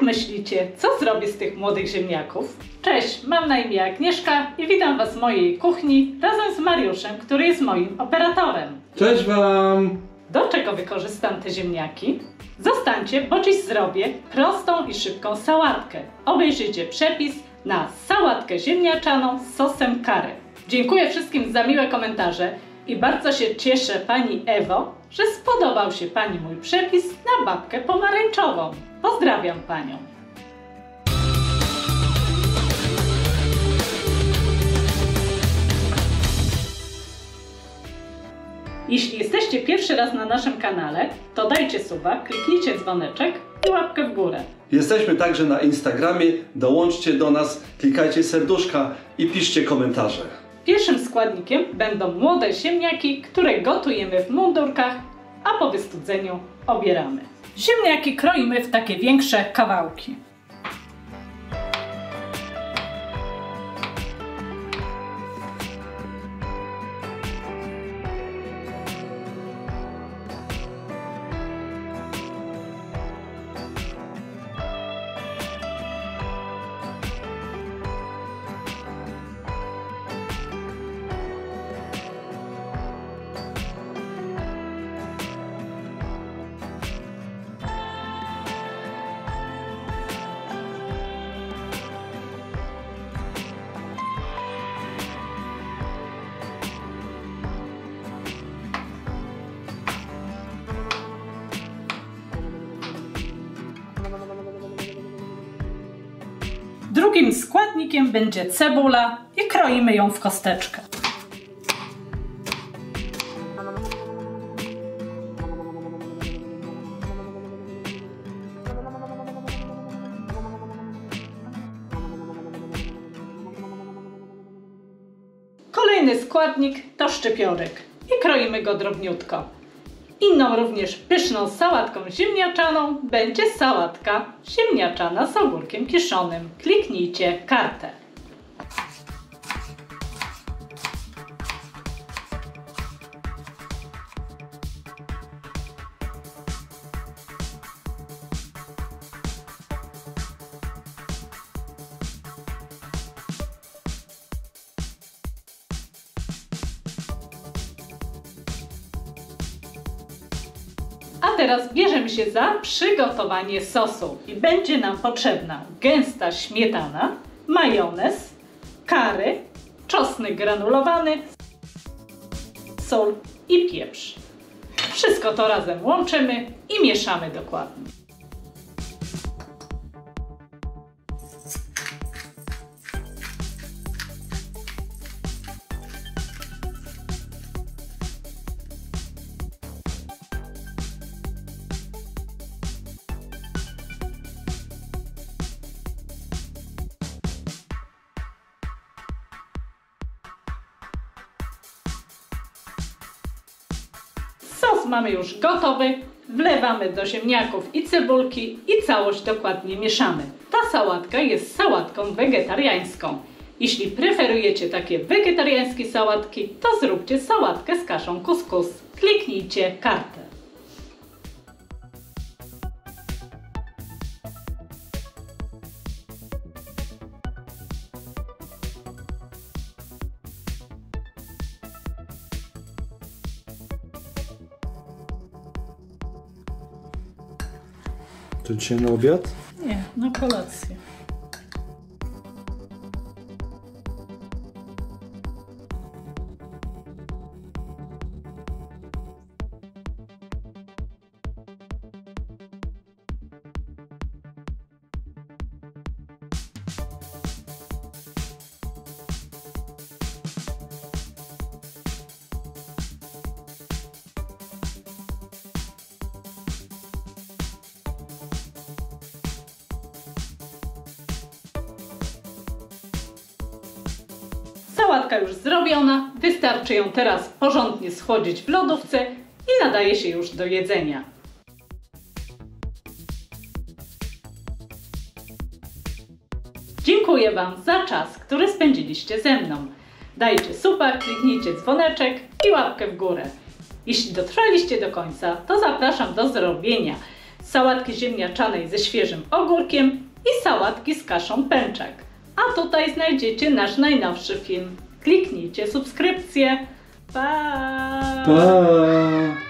myślicie, co zrobię z tych młodych ziemniaków? Cześć, mam na imię Agnieszka i witam Was w mojej kuchni razem z Mariuszem, który jest moim operatorem. Cześć Wam! Do czego wykorzystam te ziemniaki? Zostańcie, bo dziś zrobię prostą i szybką sałatkę. Obejrzyjcie przepis na sałatkę ziemniaczaną z sosem curry. Dziękuję wszystkim za miłe komentarze i bardzo się cieszę Pani Ewo, że spodobał się Pani mój przepis na babkę pomarańczową. Pozdrawiam Panią. Jeśli jesteście pierwszy raz na naszym kanale, to dajcie suba, kliknijcie dzwoneczek i łapkę w górę. Jesteśmy także na Instagramie, dołączcie do nas, klikajcie serduszka i piszcie komentarze. Pierwszym składnikiem będą młode ziemniaki, które gotujemy w mundurkach, a po wystudzeniu obieramy. Ziemniaki kroimy w takie większe kawałki. Drugim składnikiem będzie cebula i kroimy ją w kosteczkę. Kolejny składnik to szczypiorek i kroimy go drobniutko. Inną również pyszną sałatką ziemniaczaną będzie sałatka ziemniaczana z ogórkiem kiszonym. Kliknijcie kartę. A teraz bierzemy się za przygotowanie sosu i będzie nam potrzebna gęsta śmietana, majonez, curry, czosnek granulowany, sól i pieprz. Wszystko to razem łączymy i mieszamy dokładnie. Sos mamy już gotowy, wlewamy do ziemniaków i cebulki i całość dokładnie mieszamy. Ta sałatka jest sałatką wegetariańską. Jeśli preferujecie takie wegetariańskie sałatki, to zróbcie sałatkę z kaszą kuskus. Kliknijcie kartę. To dzisiaj na obiad? Nie, na kolację. Sałatka już zrobiona, wystarczy ją teraz porządnie schłodzić w lodówce i nadaje się już do jedzenia. Dziękuję Wam za czas, który spędziliście ze mną. Dajcie suba, kliknijcie dzwoneczek i łapkę w górę. Jeśli dotrwaliście do końca, to zapraszam do zrobienia sałatki ziemniaczanej ze świeżym ogórkiem i sałatki z kaszą pęczak. A tutaj znajdziecie nasz najnowszy film. Kliknijcie subskrypcję. Pa! Pa!